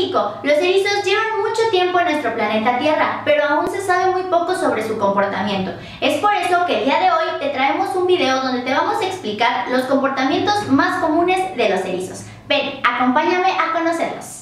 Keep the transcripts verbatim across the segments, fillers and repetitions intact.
científico. Los erizos llevan mucho tiempo en nuestro planeta Tierra, pero aún se sabe muy poco sobre su comportamiento. Es por eso que el día de hoy te traemos un video donde te vamos a explicar los comportamientos más comunes de los erizos. Ven, acompáñame a conocerlos.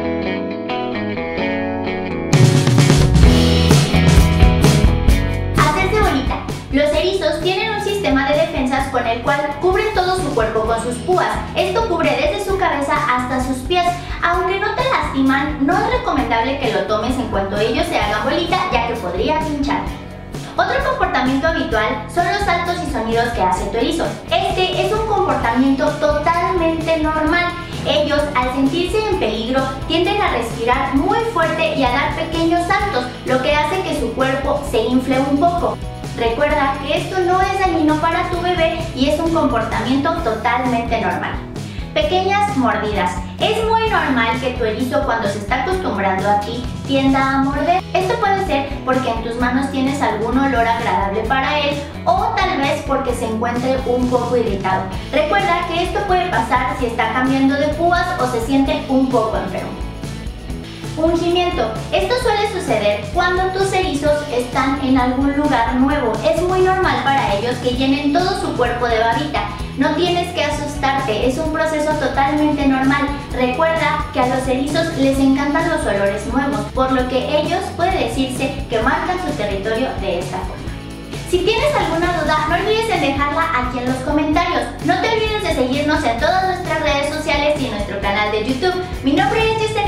Hacerse bolita. Los erizos tienen un sistema de defensas con el cual cubren todo su cuerpo con sus púas. Esto cubre desde su cabeza hasta sus pies. Aunque no te lastiman, no es recomendable que lo tomes en cuanto ellos se hagan bolita, ya que podría pincharte. Otro comportamiento habitual son los saltos y sonidos que hace tu erizo. Este es un comportamiento totalmente normal. Ellos, al sentirse en peligro, tienden a respirar muy fuerte y a dar pequeños saltos, lo que hace que su cuerpo se infle un poco. Recuerda que esto no es dañino para tu bebé y es un comportamiento totalmente normal. Pequeñas mordidas. Es muy normal que tu erizo, cuando se está acostumbrando a ti, tienda a morder. Esto puede ser porque en tus manos tienes algún olor agradable para él o tal vez porque se encuentre un poco irritado. Recuerda que esto puede pasar si está cambiando de púas o se siente un poco enfermo. Ungimiento. Esto suele suceder cuando tus erizos están en algún lugar nuevo. Es muy normal para ellos que llenen todo su cuerpo de babita. No tienes que asustarte, es un proceso totalmente normal. Recuerda que a los erizos les encantan los olores nuevos, por lo que ellos puede decirse que marcan su territorio de esta forma. Si tienes alguna duda, no olvides en dejarla aquí en los comentarios. No te olvides de seguirnos en todas nuestras redes sociales y en nuestro canal de YouTube. Mi nombre es Giselle.